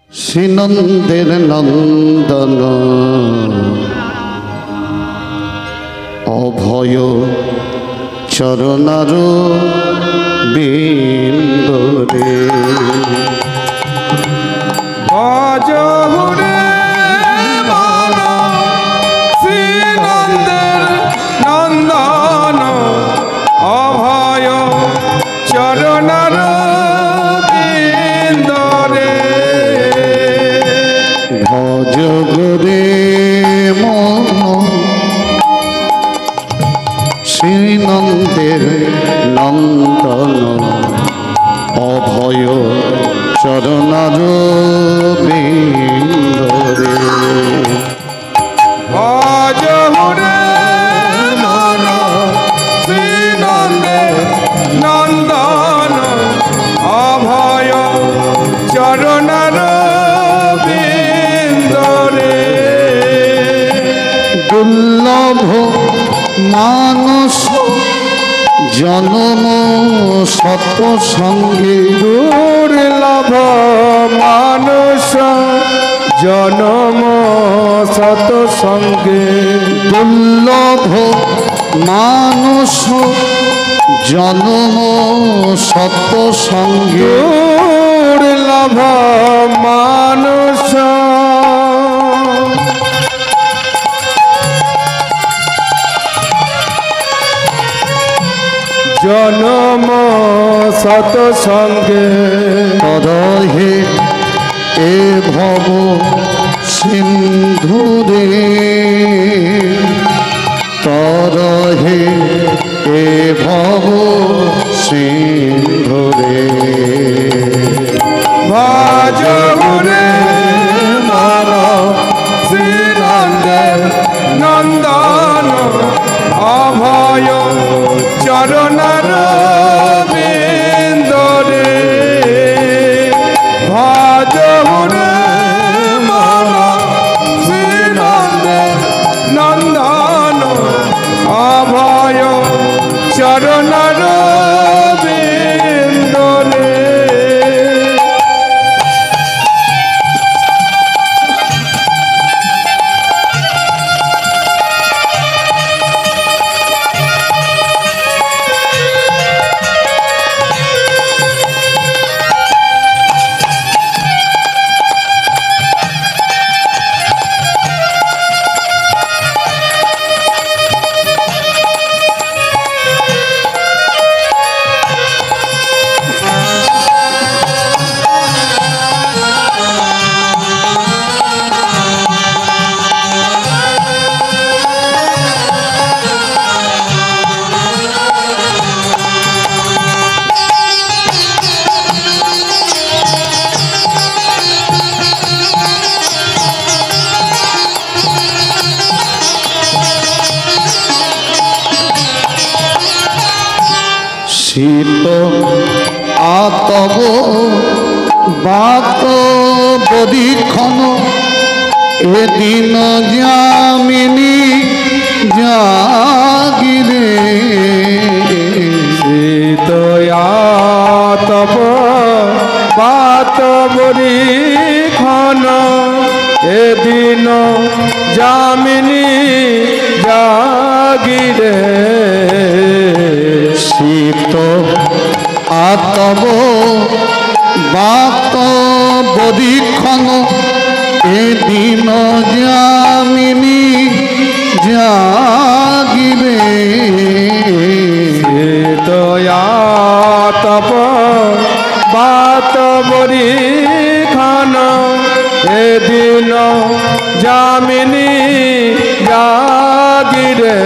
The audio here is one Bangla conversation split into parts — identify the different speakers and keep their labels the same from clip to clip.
Speaker 1: শ্রীনন্দের নন্দন অভয় চরণার বিন্দরে
Speaker 2: ভজ হুরে মন শ্রীনন্দের নন্দন অভয় চরণার বিন্দরে
Speaker 1: ভজ গুরে মন শ্রীনন্দের নন্দন অভয় চরণার বিন্দরে
Speaker 2: ভজ হুরে মন শ্রীনন্দের নন্দন অভয় চরণার বিন্দরে
Speaker 1: দুর্লভ মানস জনম সত সঙ্গে
Speaker 2: দুর্লভ মানুষ জনম সত সঙ্গে
Speaker 1: দুর্লভ মানস জনম সত সঙ্গে
Speaker 2: দুর্লভ মানুষ জনম সত সঙ্গে
Speaker 1: তরহে এ ভব সিন্ধুরে তরহে এ ভব সিন্ধুরে
Speaker 2: ভজ হুরে মন শ্রীনন্দের নন্দন অভয় চরণার বিন্দরে ভজ হুরে মন শ্রীনন্দের নন্দন অভয় চরণার বিন্দরে
Speaker 1: শীত আতব বাত পরীক্ষণ এদিন যামিনী জাগিরে
Speaker 2: শীতয়াতপ বাত বরিখন এদিন যামিনী জাগিরে
Speaker 1: শীত আতব বাত পরীক্ষণ এদিন যামিনী জাগিরে
Speaker 2: শীতয়াতপ বাত বরিখন এদিন যামিনী জাগিরে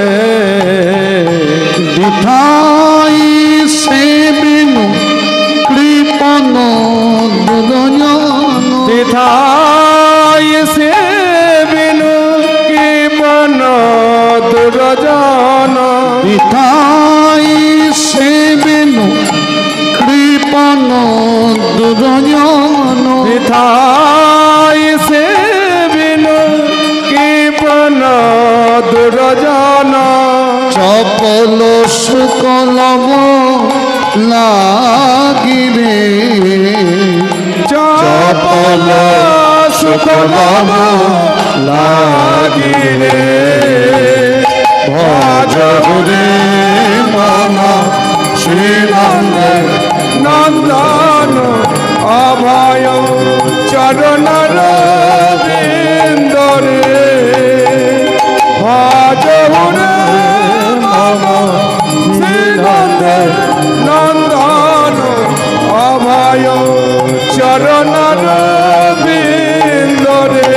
Speaker 1: বিঠাই সে বিনু কৃপন দুজন
Speaker 2: বিধায় সে বিনু কৃপন দুর্জন
Speaker 1: বিঠাই সে বিনু কৃপন দুজন
Speaker 2: বিধায় সে বিনু কৃপন দুর্জন
Speaker 1: চপল শুকলব লাগিবে
Speaker 2: চপল
Speaker 1: সুকলম লাগিলে ভজ রে মন শ্রীনন্দে
Speaker 2: নন্দন অভয় চরণর বৃন্দরে ভজ রে মন শ্রীনন্দে নন্দন অভয় চরণর বৃন্দরে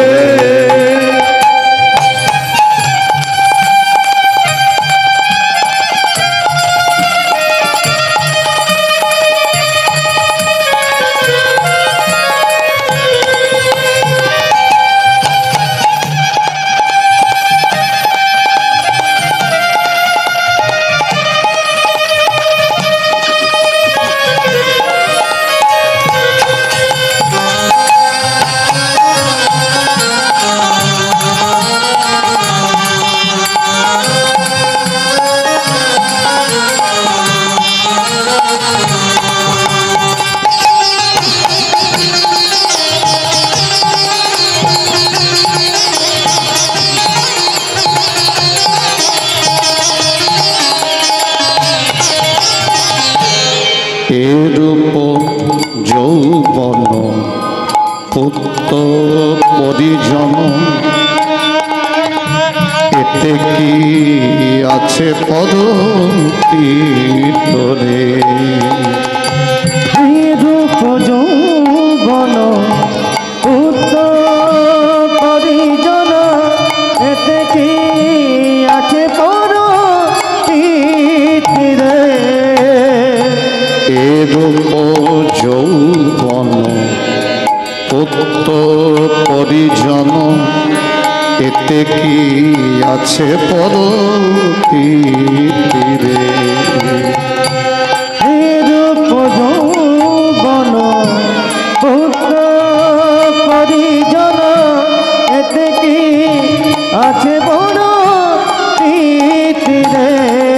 Speaker 1: এরূপ যৌবন পুত্র পরিজন এতে কি আছে পদতীরে
Speaker 3: রূপ যৌবন পুত্র পরিজন এতে কি আছে পদতীরে
Speaker 1: এরূপ যৌবন পুত্র পরিজন এতে কি আছে পদতীরে
Speaker 3: রূপ যৌবন পুত্র পরিজন এতে কি আছে পদতীরে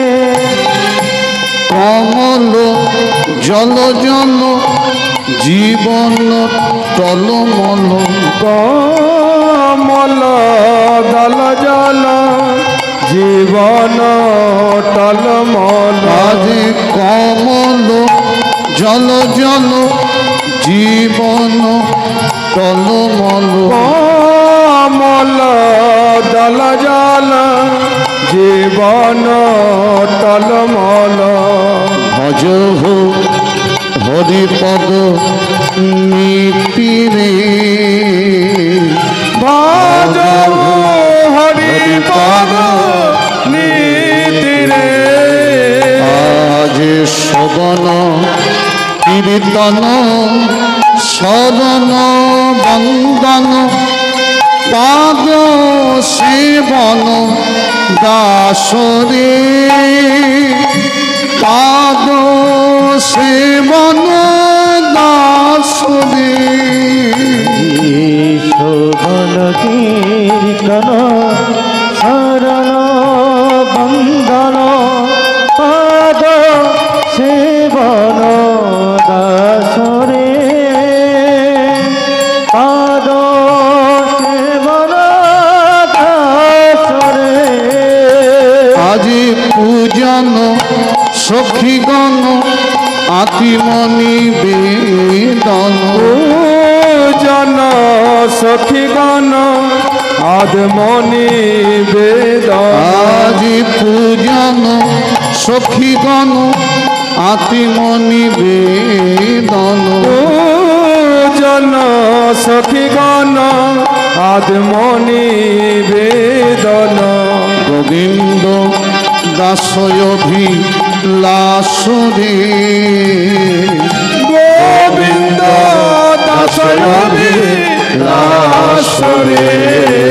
Speaker 1: কমল জল জল জীবন টলমল
Speaker 2: কমল দল জল জীবন টলমল
Speaker 1: আজে কমল জল জল জীবন টলমল
Speaker 2: কমল দল জল জীবন টলমল
Speaker 1: ভজ হরিপদ নীতিরে
Speaker 2: ভজ হরিপদ নীতিরে
Speaker 1: আজ শোভন কীর্তন শরণ বন্দন পাদ সেবন দাসরে পাদ সেবন দাসরে
Speaker 3: শোভন কীর্তন শরণ বন্দন পাদ সেবন দাসরে পাদ সেবন দাসরে
Speaker 1: আজি পূজন সখীগণ আতিমনি বেদন
Speaker 2: জন সখীগণ আদমনি বেদন
Speaker 1: আজি পূজন সখীগণ আতিমনি বেদন
Speaker 2: জন সখীগণ আদমনি বেদন
Speaker 1: গোবিন্দ দাসয়ভিলাসরে
Speaker 2: গোবিন্দ দাসয়ভিলাসরে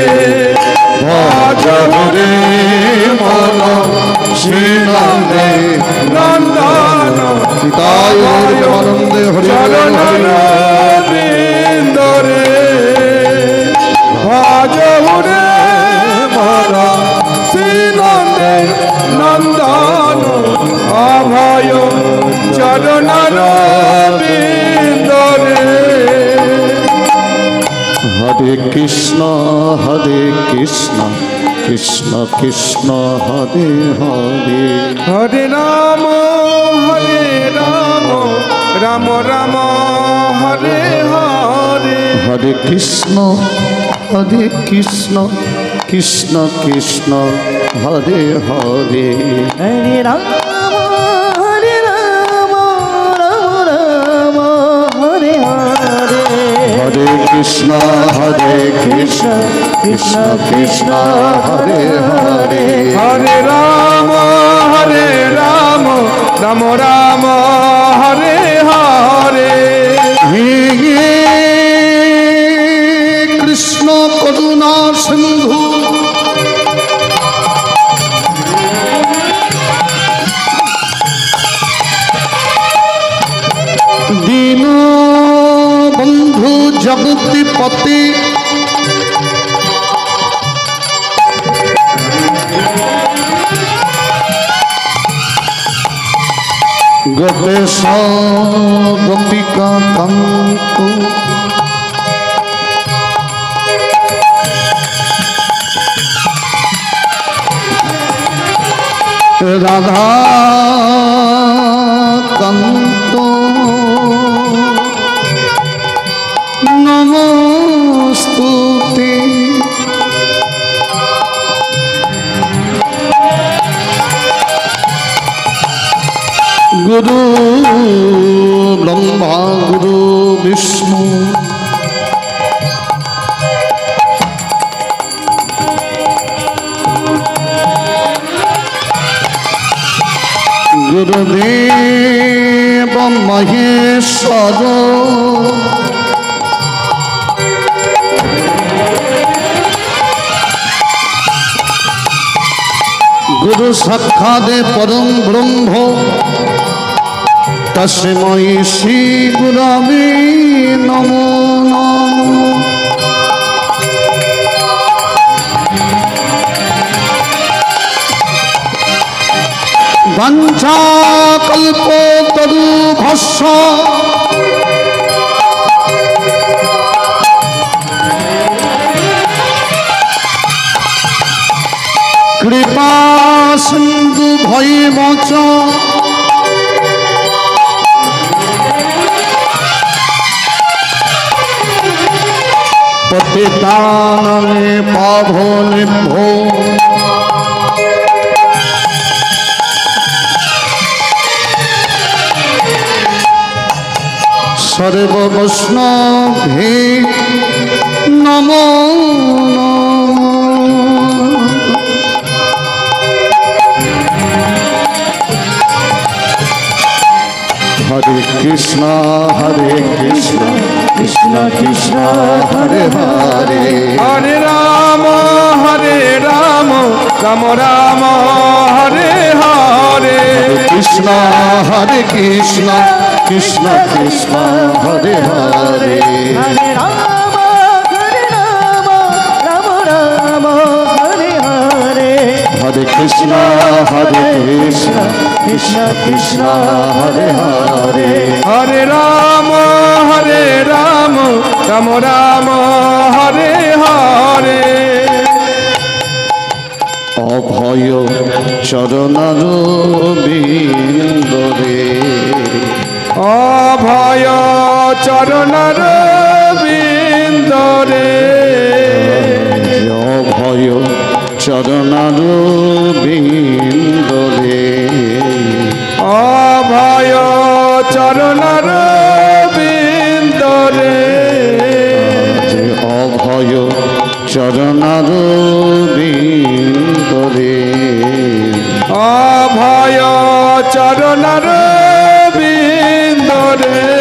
Speaker 1: ভজ রে মন শ্রীনন্দে
Speaker 2: নন্দন
Speaker 1: তাই আনন্দে হরি
Speaker 2: চরণ বৃন্দরে ভজ রে মন শ্রীনন্দে নন্দন অভয় চরণ বৃন্দরে
Speaker 1: হরে কৃষ্ণ কৃষ্ণ কৃষ্ণ হরে হরে
Speaker 2: হরে রাম রাম রাম হরে হরে
Speaker 1: হরে কৃষ্ণ কৃষ্ণ কৃষ্ণ হরে হরে
Speaker 3: হরে রাম রাম রাম হরে হরে
Speaker 1: হরে কৃষ্ণ কৃষ্ণ কৃষ্ণ হরে হরে
Speaker 2: হরে রাম রাম রাম হরে হরে
Speaker 1: হে কৃষ্ণ করুণা সিন্ধু দীন বন্ধু জগৎপতি গোপেশ গোপিকা কান্ত রাধা কান্ত নমস্তুতে গুরু ব্রহ্মা গুরু বিষ্ণু গুরুদেব মহেশ্বর গুরু সাক্ষাৎ পরম ব্রহ্ম তস্मै শ্রী গুরবে নমো নমঃ বঞ্চাকল্পতরুভস্য কৃপা সিন্ধু ভৈবচ পতিতানাং পাবনেভ্যো সর্ববৈষ্ণবে নমো নমঃ হরে কৃষ্ণ কৃষ্ণ কৃষ্ণ হরে হরে
Speaker 2: হরে রাম রাম রাম হরে হরে
Speaker 1: কৃষ্ণ কৃষ্ণ কৃষ্ণ হরে হরে
Speaker 3: হরে রাম রাম রাম হরে হরে
Speaker 1: হরে কৃষ্ণ কৃষ্ণ হরে হরে
Speaker 2: হরে রাম রাম রাম হরে হরে
Speaker 1: অভয় চরণার বিন্দরে
Speaker 2: অভয় চরণর বিন্দরে
Speaker 1: অভয় চরণার বিন্দরে
Speaker 2: অভয় চরণর বিন্দরে
Speaker 1: অভয় চরণার বিন্দরে
Speaker 2: অভয় চরণর বিন্দরে